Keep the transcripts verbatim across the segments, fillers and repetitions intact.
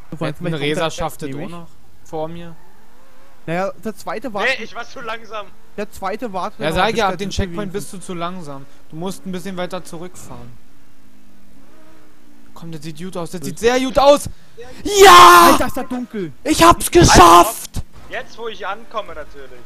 Jetzt ein Resa schaftet auch noch vor mir. Naja, der zweite war. Nee, ich war zu langsam. Der zweite war. Ja, sag ja, ab den Checkpoint bist du zu langsam. Du musst ein bisschen weiter zurückfahren. Komm, der sieht gut aus. Der sieht sehr gut aus. Ja! Alter, ist da dunkel. Ich hab's geschafft! Jetzt, wo ich ankomme, natürlich.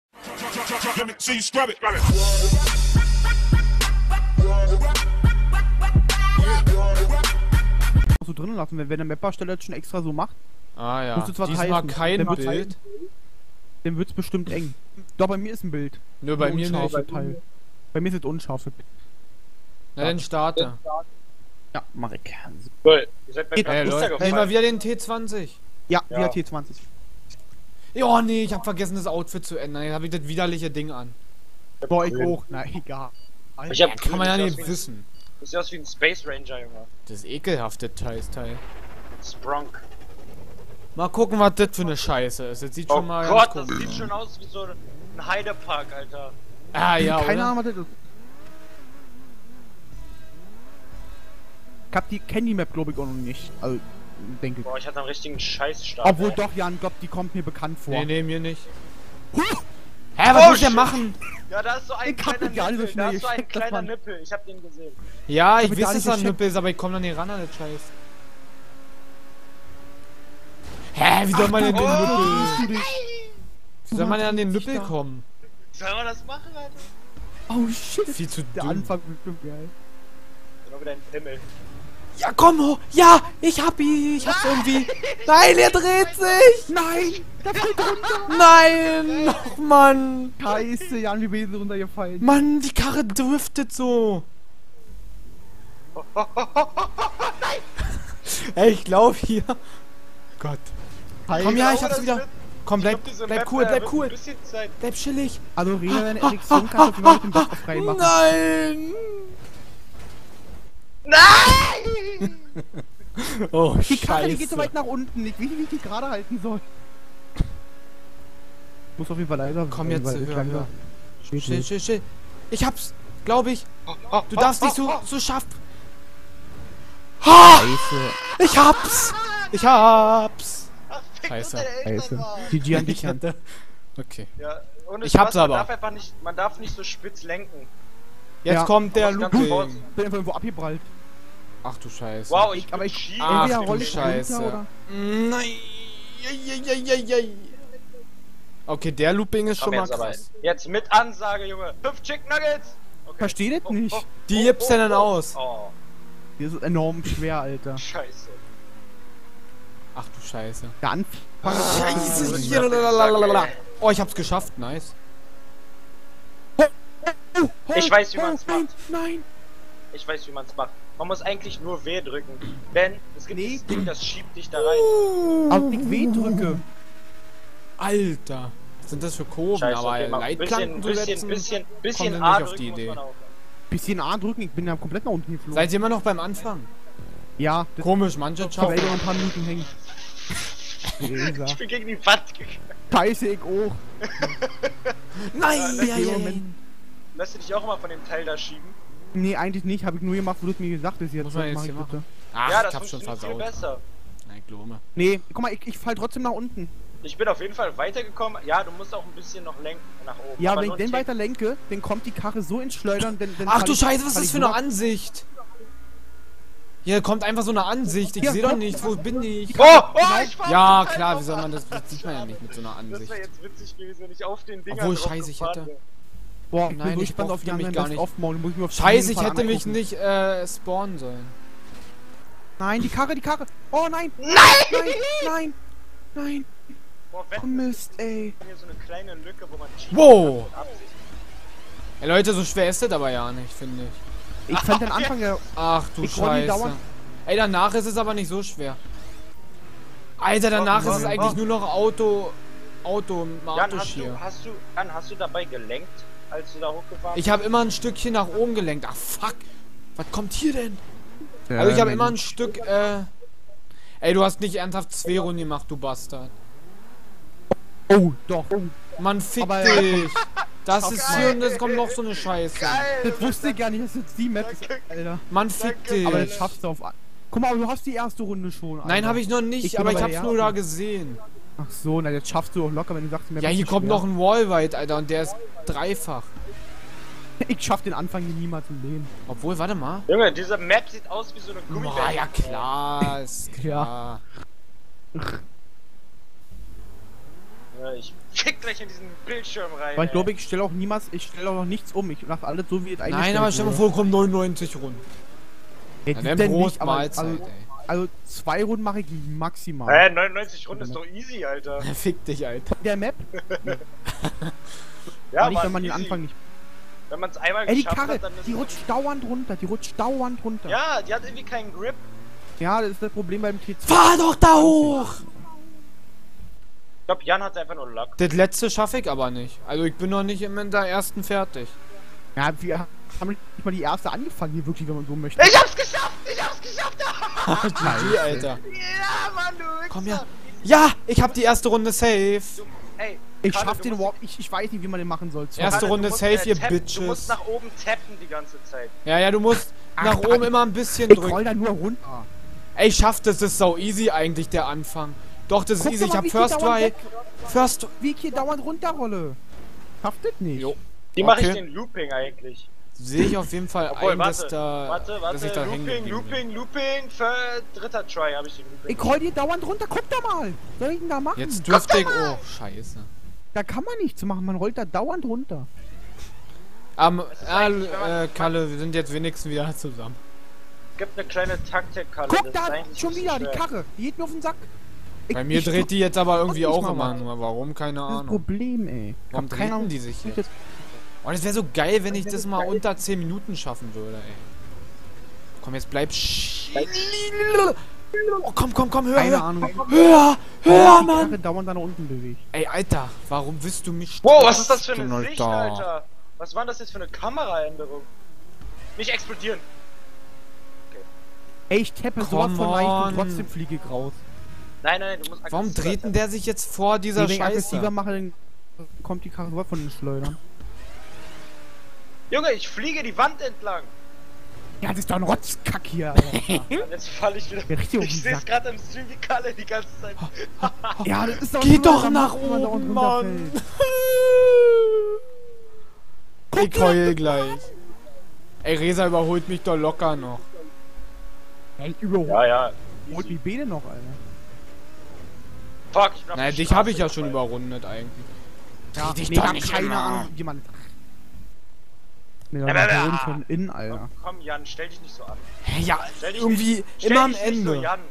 So drinnen lassen, wenn, wenn der Mapper-Stelle jetzt schon extra so macht. Ah ja, musst du zwar diesmal teilen, kein dann Bild. Dann wird's bestimmt eng. Doch, bei mir ist ein Bild. Nö, bei mir nicht. Teil. Bei mir sind unscharfe. Na dann starte. Ja, mach ich. Cool. Ihr seid beim Ey, Leute, nimm mal wieder den T zwanzig. Ja, Ja. wieder T zwanzig. Ja, nee, ich hab vergessen, das Outfit zu ändern. Jetzt hab ich das widerliche Ding an. Boah, ich auch. Na, egal. Ich hab Kann man ja sieht nicht aus wie- wissen. Das sieht aus wie ein Space Ranger, Junge. Das ist ekelhafte Teil. Sprunk. Mal gucken, was das für eine Scheiße ist. Das sieht Oh schon mal Gott, ganz das komisch sieht schon aus wie so ein Heidepark, Alter. Ah ja, Keine oder? Ahnung, was das ist. Ich hab die Candy Map, glaube ich, auch noch nicht. Also, denke ich. Boah, ich hatte einen richtigen Scheißstart. Obwohl ey. doch, Jan, glaub, die kommt mir bekannt vor. Nee, nee, mir nicht. Hä, was Oh, muss ich denn shit. machen? Ja, da ist so ein Ich hab kleiner den gar nicht so Nippel, da schnell ist so ein gecheckt, das kleiner Mann. Nippel. Ich hab den gesehen. Ja, ich hab gar weiß, nicht dass da ein gecheckt. Nippel ist, aber ich komm da nicht ran an den Scheiß. Hä, wie soll man denn den oh, Nippel... Wie soll man denn an den Sich Nippel da. kommen? Sollen wir das machen, Alter? Oh shit. Viel zu Der dumm. Anfang wird bestimmt geil. Genau wieder ein Pimmel. Ja, komm hoch! Ja, ich hab ihn! Ich hab's irgendwie... Nein, er dreht sich! Nein! Da fällt runter! Nein! Och, Mann! Scheiße, Jan, wie bin ich runtergefallen? Mann, die Karre driftet so! Ey, ich glaub hier... Gott. Komm, ja, ich hab's wieder... Komm, bleib, bleib cool, bleib cool! Bleib chillig! Also, Rena, deine Erektion kannst du mal mit dem Wasser frei machen. Nein! Nein! Oh, Die Karre, die geht so Scheiße. weit nach unten. Ich weiß nicht, wie ich die gerade halten soll. Muss auf jeden Fall leiser Komm sein, jetzt, weil ich hör, langsam- hör. Steht Chill, nicht. chill, chill. Ich hab's, glaube ich. Du darfst nicht so, so scharf... Ha! Scheiße. Ich hab's! Ich hab's! Scheiße. Scheiße. G G an dich, Ich Jan. hatte... Okay. Ja, ohne Ich hab's Spaß, aber. Man darf einfach nicht, man darf nicht so spitz lenken. Jetzt Ja. kommt der Aber ganz Looping. kurz. Ich bin einfach irgendwo abgeprallt. Ach du Scheiße. Wow, ich Aber bin ich- schief. Ach Entweder du roll ich Scheiße. runter, oder? Nein. Eieieiei. Okay, der Looping ist schon Komm mal jetzt aber. krass. Jetzt mit Ansage, Junge. Fünf Chicken Nuggets! Okay. Versteh das nicht. Die gibt's denn dann aus? Oh, Das ist enorm schwer, Alter. scheiße. Ach du Scheiße. Der Anfang. Scheiße. Ja, Lalalala. Oh, ich hab's geschafft. Nice. Ich weiß, wie man's nein, macht. Nein. Ich weiß, wie man's macht. Man muss eigentlich nur W drücken. Denn es gibt Nee. dieses Ding, das schiebt dich da rein. Aber ich W drücke. Alter. Was sind das für Kurven? Scheiße, Aber okay, mal Leitplanken bisschen, zu bisschen, setzen? bisschen, kommt bisschen ihr A nicht auf drücken die muss Idee. man auch. Bisschen A drücken, ich bin ja komplett nach unten geflogen. Seid ihr immer noch beim Anfang? Ja, das Komisch, manche ist schaffen. noch ein paar Minuten hängen. Resa. Ich bin gegen die Wand gegangen. Scheiße, ich auch. Nein! Ja, Ja, ja, ja. Lass du dich auch immer von dem Teil da schieben? Nee, eigentlich nicht. Habe ich nur gemacht, wo du es mir gesagt hast. Jetzt Muss man jetzt mach hier ich bitte. machen? Ach, ja, das ich hab's schon funktioniert viel versaut. besser. Nein, Glome. Nee, guck mal, ich, ich fall trotzdem nach unten. Ich bin auf jeden Fall weitergekommen. Ja, du musst auch ein bisschen noch lenken nach oben. Ja, aber wenn ich nur den einen Tick. weiter lenke, dann kommt die Karre so ins Schleudern, denn, denn Ach fall du ich- Scheiße, was fall ist ich das für nur eine ab. Ansicht? Hier kommt einfach so eine Ansicht. Ich Ja, sehe doch hopp. nicht, wo bin ich? Oh, oh, ich fahr Ja, auf den Teil klar, wie drauf. soll man das? Das sieht man ja nicht mit so einer Das Ansicht. wäre jetzt witzig gewesen, wenn ich auf den Dinger Obwohl, drauf scheiße, ich gefahren hätte- wäre. Boah, ich Nein, bin so ich gespannt auf brauchte die mich anderen gar Best nicht. of Mode. Muss ich mir auf Scheiße, jeden ich Fall hätte mich angucken. nicht äh, spawnen sollen. Nein, die Karre, die Karre. Oh nein. Nein! Nein, nein, nein. Boah, Oh wetten, Mist, ey. hier so eine kleine Lücke, wo man cheaten Wow. kann mit Absicht. Ey Leute, so schwer ist das aber ja nicht, finde ich. Ich fand den Anfang ja... Ach du Ich roll die Scheiße. dauernd. Ey, danach ist es aber nicht so schwer. Alter, danach Oh, ist es oh, eigentlich oh. nur noch Auto... Auto... Jan, Auto hast du, hier. hast du, Jan, hast du dabei gelenkt, als du da hochgefahren bist? Ich habe immer ein Stückchen nach oben gelenkt. Ach fuck. Was kommt hier denn? Also ich habe immer ein Stück, äh... Ey, du hast nicht ernsthaft zwei Runden gemacht, du Bastard. Oh, doch. Mann, fick Aber- dich. Das Oh, ist geil. hier und es kommt noch so eine Scheiße. Geil! Das wusste ich gar nicht, dass jetzt die Map ist, Alter. Mann, fick Danke. dich. Aber das schaffst du auf... a- Guck mal, du hast die erste Runde schon. Nein, habe ich noch nicht, Ich bin aber ich bei hab's der nur ersten. da gesehen. Ach so, na jetzt schaffst du auch locker, wenn du sagst, mir Ja, hier kommt noch ein Wallride, Alter, und der ist dreifach. Ich schaff den Anfang hier niemals im Leben. Obwohl, warte mal. Junge, diese Map sieht aus wie so eine Ah, Gummibärchen. ja klar, ist klar. Ja, ich fick gleich in diesen Bildschirm rein. Aber ich ey. glaube, ich stelle auch niemals, ich stelle auch noch nichts um. Ich mache alles so, wie es eigentlich Nein, aber stell dir vor, kommen neunundneunzig Runden. Ja, Dann die wäre denn Prost nicht, aber- Mahlzeit, also, ey. also zwei Runden mache ich maximal. Hä, neunundneunzig Runden ist doch easy, Alter. Fick dich, Alter. Der Map? Ja, Aber nicht, Mann, wenn man den easy. Anfang nicht. Wenn man es einmal Ey, die geschafft Karre, hat, dann ist die es- rutscht dauernd runter, die rutscht dauernd runter. Ja, die hat irgendwie keinen Grip. Ja, das ist das Problem beim T zwei. Fahr doch da hoch! Ich glaube, Jan hat einfach nur Luck. Das letzte schaffe ich aber nicht. Also ich bin noch nicht in der ersten fertig. Ja, wir haben nicht mal die erste angefangen hier wirklich, wenn man so möchte. Ich hab's geschafft! Ich hab's geschafft! G G, Alter. Ja, Mann, du Wichser. Komm her. Ja, ich hab die erste Runde safe. Du, ey, Ich Kalle, schaff du den musst- Warp, ich, ich weiß nicht, wie man den machen soll. Sorry. Erste Kalle, Runde du musst, safe, äh, ihr tappen. Bitches. Du musst nach oben tappen die ganze Zeit. Ja, ja, du musst Ach, nach danke. oben immer ein bisschen Ich drücken. roll da nur runter. Ey, ich schaff das, das ist so easy eigentlich, der Anfang. Doch, das ist Guck easy. doch Ich mal, hab wie ich hier First dauernd Try. weg- First. Wie ich hier dauernd runterrolle. Schafft das nicht. Jo. Wie mache ich Okay. den Looping eigentlich? Sehe ich auf jeden Fall Obwohl, ein, dass warte, da. warte, dass ich warte, da hängen Looping, geblieben bin. Looping, Looping, für dritter Try habe ich den Looping. Ich roll hier dauernd runter, guck doch mal. Was soll ich denn da machen? Jetzt dürfte ich. Oh, scheiße. Da kann man nichts machen, man rollt da dauernd runter. Ähm, ist eigentlich, wenn man- äh, Kalle, wir sind jetzt wenigstens wieder zusammen. Es gibt eine kleine Taktik, Kalle. Guck das da, ist eigentlich schon nicht so wieder, die schwer. Karre. Die geht mir auf den Sack. Ich, Bei mir ich dreht die jetzt aber irgendwie nicht auch mal immer was. nur. Warum? Keine Das ist das Ahnung. Problem, ey. Ich Warum hab keine drehen Ahnung. die sich Ich jetzt? Oh, das wäre so geil, wenn ich das mal unter zehn Minuten schaffen würde, ey. Komm, jetzt bleib. sch- Oh, komm, komm, komm, hör, Keine hör, Ahnung. hör, Die hör, Mann. Karre dauernd da nach unten bewegt. Ey, Alter, warum willst du mich Wow, was ist das für trösten, eine Sicht, Alter? Was war das jetzt für eine Kameraänderung? Nicht explodieren. Ey, ich tappe sowas Come von leicht on. und trotzdem fliege ich raus. Nein, nein, du musst Warum aggressiver dreht denn sein. der sich jetzt vor dieser Wenn ich aggressiver Scheiße? mache, dann kommt die Karre sowas von den Schleudern. Junge, ich fliege die Wand entlang. Ja, das ist doch ein Rotzkack hier, Alter. Und jetzt falle ich wieder. Ja, richtig auf den Ich sehe es Sack. gerade im Stream, wie Kalle die ganze Zeit. Ja, das ist doch Geh nur, doch wenn nach man- wenn man dauernd oben, Mann. runterfällt. Ich heul gleich. Ey, Resa überholt mich doch locker noch. Ey, überholt Ja, ja. die Beine noch, Alter. Fuck, ich bin auf Naja, die dich habe ich Straße ja schon gefallen. überrundet eigentlich. Ja, dich nee, doch ich hab nicht keine immer. Ahnung, jemand. Mir Ja, da aber- Boden von innen, Alter. Komm, komm, Jan, stell dich nicht so an. Hä, ja, Stell dich irgendwie nicht, stell immer am dich nicht so, Ende. Jan.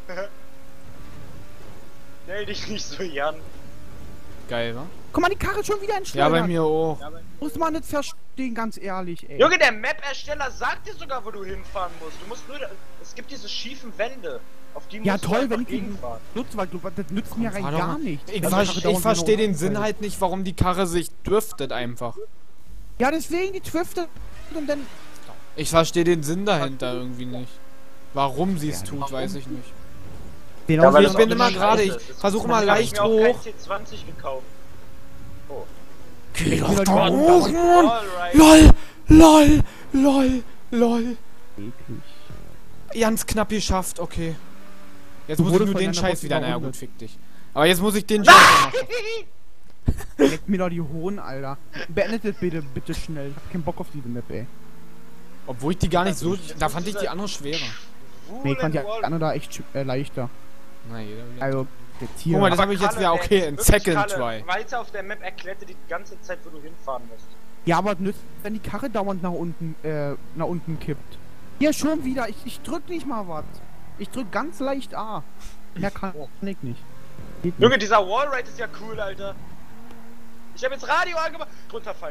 Stell dich nicht so, Jan. Geil, wa? Guck mal, die Karre schon wieder Ja, entschleudert. bei mir auch. Muss man nicht verstehen, ganz ehrlich, ey. Junge, der Map-Ersteller sagt dir sogar, wo du hinfahren musst. Du musst nur. Es gibt diese schiefen Wände. Auf die Ja, musst du toll, einfach wenn ich die gegenfahren. nutze, weil du, das nützt mir rein Fahr doch gar mal. nichts. Ich, Wenn die ver Karre ich dauernd verstehe nur den Sinn runterfällt. halt nicht, warum die Karre sich driftet einfach. Ja, deswegen, die twiftet und dann... Ich verstehe den Sinn dahinter irgendwie nicht. Warum sie es Ja, tut, warum? weiß ich nicht. Genau Ja, weil ich das bin auch immer nicht gerade, scheiße ich ist. versuche Deswegen mal hab ich leicht mir auch kein hoch. T zwanzig gekauft. Oh. Geh Ich doch will da doch hoch, dauernd- Mann! Alright. LOL! LOL! LOL! LOL! Eklig. Ganz knapp geschafft, okay. Jetzt Du muss ich wurdest nur von den deiner Scheiß Route wieder, naja überrundet. gut, fick dich. Aber jetzt muss ich den Scheiß noch schaffen. Leck mir doch die Hohn, Alter. Beendet das bitte, bitte schnell. Ich hab keinen Bock auf diese Map, ey. Obwohl ich die gar nicht so, Jetzt da muss fand ich dieser- die andere schwerer. Nee, ich fand die Wall- andere da echt sch- äh, leichter. Na, jeder wieder. Also, jetzt hier. Guck mal, das Aber habe ich jetzt Kalle, wieder ey, okay, in wirklich, Second Kalle, Try. Weiter auf der Map erklärt dir die ganze Zeit, wo du hinfahren musst. Ja, aber nützt, wenn die Karre dauernd nach unten, äh, nach unten kippt. Hier schon wieder. Ich, ich drück nicht mal was. Ich drück ganz leicht A. Mehr kann ich nicht. Geht nicht. Junge, dieser Wallride ist ja cool, Alter. Ich habe jetzt Radio angemacht. Runterfallen.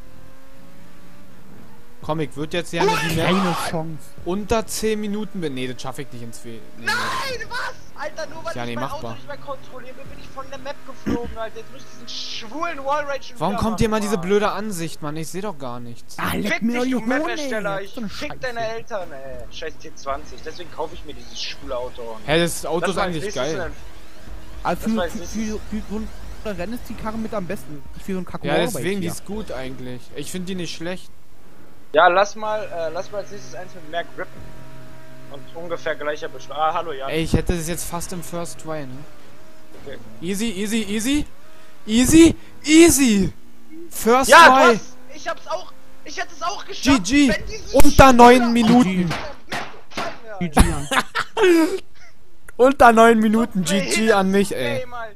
Komm, ich würde jetzt gerne die Map Keine Chance. unter zehn Minuten bin. Nee, das schaffe ich nicht ins Fe nee, Nein, was? Alter, nur weil Ja, ich nee, mein machbar. Auto nicht mehr kontrolliere, bin ich von der Map geflogen, Alter. Jetzt muss ich diesen schwulen Wallride schon Warum wieder kommt dir mal machen, diese Mann. blöde Ansicht, Mann? Ich sehe doch gar nichts. Ah, leck Fick mir doch dich, die du Hohn, ey. Map-Ersteller. Ich So eine fick Scheiße. deine Eltern, ey. Scheiß T zwanzig. Deswegen kaufe ich mir dieses schwule Auto. Hä, das Auto Das ist war eigentlich nächstes geil. Rennen. Also Das für, weiß für, ich für, für so ein Rennen ist die Karre mit am besten. Nicht für so ein kack Ja, deswegen, die hier. ist gut eigentlich. Ich finde die nicht schlecht. Ja, lass mal, äh, lass mal als nächstes eins mit mehr Grip. Ja, machen. Und ungefähr gleicher Beschleunigung. Ah, hallo, Jan. Ey, ich hätte das jetzt fast im First Try, ne? Okay. Easy, easy, easy. Easy, easy. First Ja, Try. du hast, ich hab's auch, ich hätte es auch geschafft. G G. wenn dieses Unter neun Scheiße- Minuten. G G an. Unter neun Minuten So G G an mich, ey. Game, Alter.